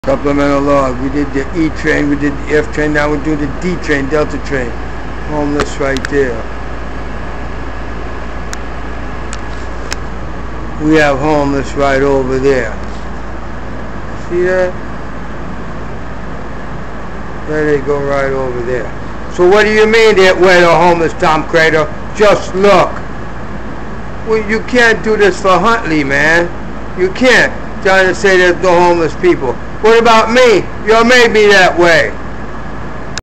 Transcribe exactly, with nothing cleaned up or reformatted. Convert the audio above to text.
Supplemental log. We did the E train, we did the F train, now we do the D train, Delta train. Homeless right there. We have homeless right over there. See that? There they go right over there. So what do you mean that we're the homeless, Tom Crater? Just look. Well, you can't do this for Huntley, man. You can't. Trying to say there's no homeless people. What about me? You made me that way.